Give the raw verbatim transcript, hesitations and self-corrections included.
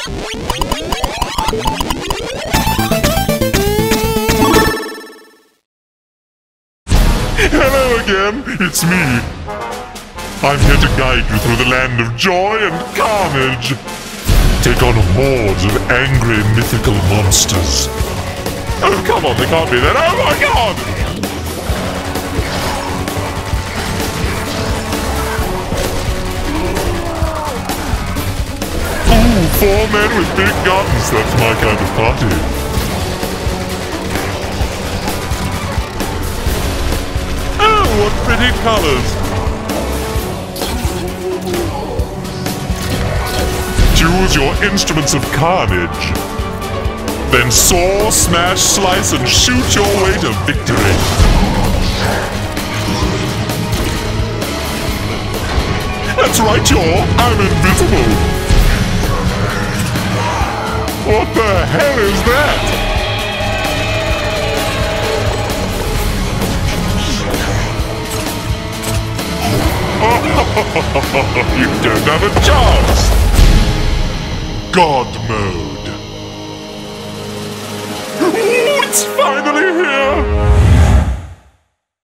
Hello again, it's me. I'm here to guide you through the land of joy and carnage. Take on hordes of angry mythical monsters. Oh, come on, they can't be that. Oh my god! Ooh, four men with big guns. That's my kind of party. Oh, what pretty colors. Choose your instruments of carnage. Then saw, smash, slice, and shoot your way to victory. That's right, y'all. I'm invisible. What the hell is that? You don't have a chance! God mode. Ooh, it's finally here!